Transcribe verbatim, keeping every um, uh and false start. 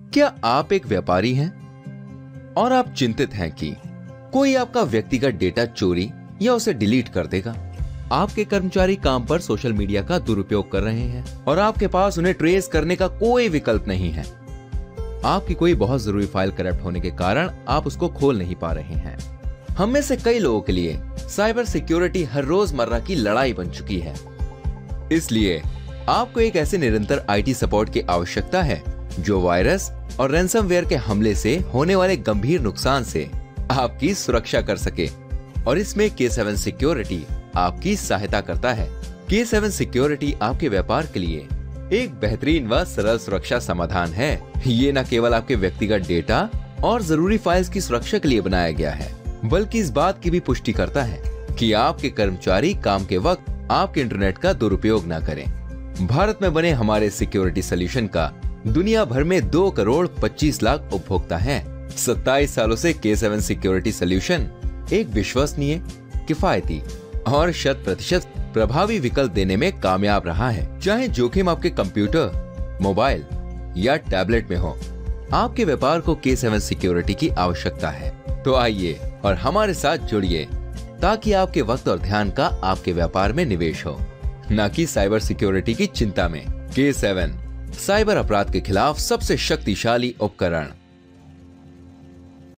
क्या आप एक व्यापारी हैं और आप चिंतित हैं कि कोई आपका व्यक्तिगत डेटा चोरी या उसे डिलीट कर देगा? आपके कर्मचारी काम पर सोशल मीडिया का दुरुपयोग कर रहे हैं और आपके पास उन्हें ट्रेस करने का कोई विकल्प नहीं है। आपकी कोई बहुत जरूरी फाइल करप्ट होने के कारण आप उसको खोल नहीं पा रहे हैं। हम में से कई लोगों के लिए साइबर सिक्योरिटी हर रोजमर्रा की लड़ाई बन चुकी है। इसलिए आपको एक ऐसे निरंतर आईटी सपोर्ट की आवश्यकता है जो वायरस और रैंसमवेयर के हमले से होने वाले गंभीर नुकसान से आपकी सुरक्षा कर सके, और इसमें के सेवन सिक्योरिटी आपकी सहायता करता है। के सेवन सिक्योरिटी आपके व्यापार के लिए एक बेहतरीन व सरल सुरक्षा समाधान है। ये न केवल आपके व्यक्तिगत डेटा और जरूरी फाइल्स की सुरक्षा के लिए बनाया गया है, बल्कि इस बात की भी पुष्टि करता है कि आपके कर्मचारी काम के वक्त आपके इंटरनेट का दुरुपयोग न करें। भारत में बने हमारे सिक्योरिटी सोल्यूशन का दुनिया भर में दो करोड़ पच्चीस लाख उपभोक्ता हैं। सत्ताईस सालों से के सेवन सिक्योरिटी सोल्यूशन एक विश्वसनीय, किफायती और शत प्रतिशत प्रभावी विकल्प देने में कामयाब रहा है। चाहे जोखिम आपके कंप्यूटर, मोबाइल या टैबलेट में हो, आपके व्यापार को के सेवन सिक्योरिटी की आवश्यकता है। तो आइए और हमारे साथ जुड़िए ताकि आपके वक्त और ध्यान का आपके व्यापार में निवेश हो, न कि साइबर सिक्योरिटी की चिंता में। के सेवन साइबर अपराध के खिलाफ सबसे शक्तिशाली उपकरण।